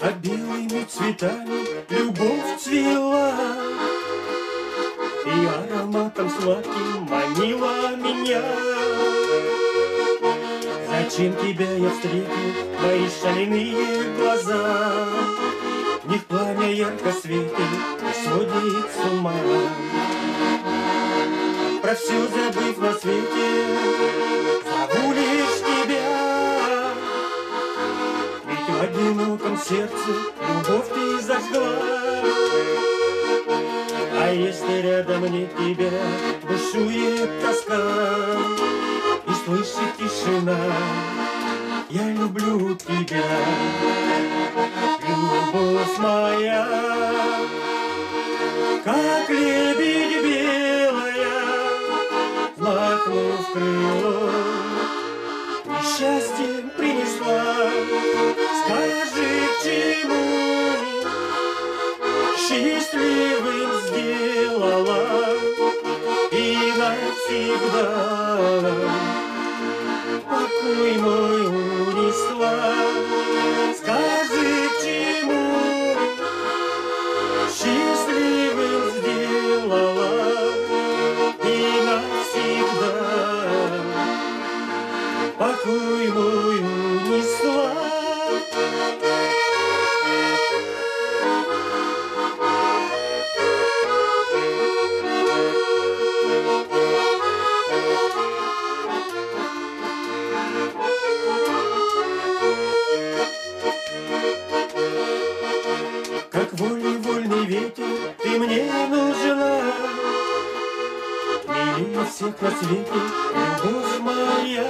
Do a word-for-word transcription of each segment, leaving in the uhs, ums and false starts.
А белыми цветами любовь цвела, и ароматом сладким манила меня. Зачем тебя я встретил, твои шальные глаза? В них пламя ярко светит и сводит с ума. Про все забыв на свете, зову лишь тебя. Ведь в одиноком сердце любовь ты зажгла. А если рядом нет тебя, бушует тоска и слышит тишина, я люблю тебя, любовь моя, как лебедь белая, взмахнув крылом, несчастье принесла. Скажи, к чему счастливым сделала и навсегда покой мой унесла. Скажи, к чему счастливым сделала и навсегда покой мой унесла. Как вольный-вольный ветер ты мне нужна, милее всех на свете, любовь моя.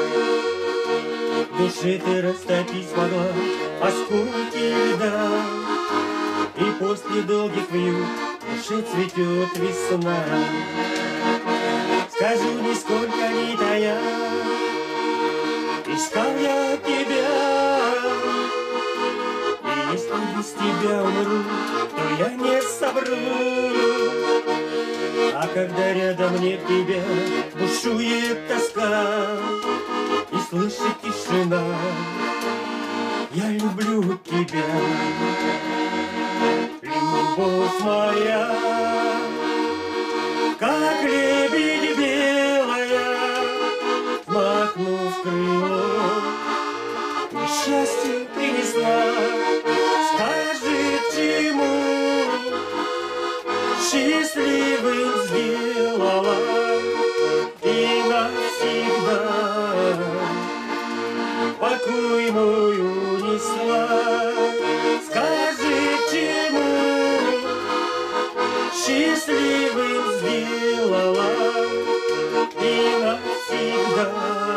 В душе ты растопить смогла осколки льда, и после долгих вьюг в душе цветет весна. Скажу, нисколько не тая, искал я тебя. Если без тебя умру, то я не совру. А когда рядом нет тебя, бушует тоска и слышит тишина, я люблю тебя, любовь моя, как лебедь белая, взмахнув крылом, несчастье принесла. Скажи, к чему счастливым сделала и навсегда покой мой унесла. Скажи, к чему счастливым сделала и навсегда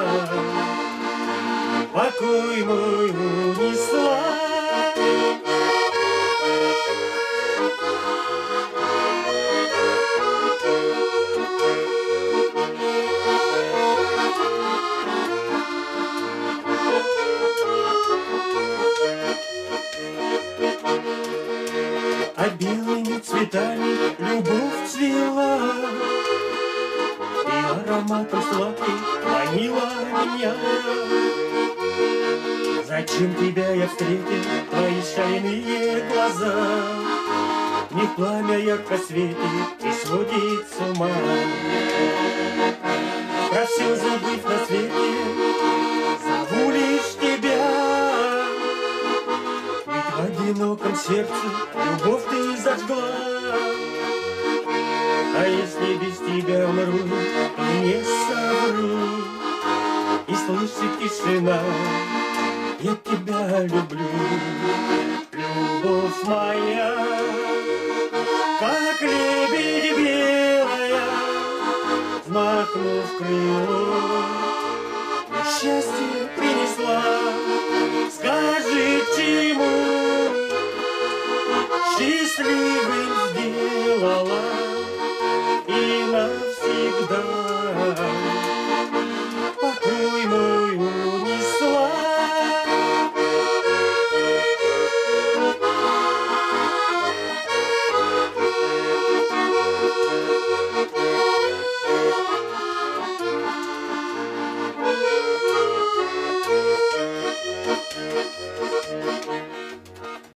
покой мой унесла. А белыми цветами любовь цвела, и ароматом сладким манила меня. Зачем тебя я встретил, твои шальные глаза? В них пламя ярко светит и сводит с ума. Про все забыв на свете, зову лишь тебя. Ведь в одиноком сердце любовь ты зажгла. А если без тебя умру, то не совру. И слышит тишина, я тебя люблю, любовь моя, как лебедь белая, взмахнув крылом, счастье принесла.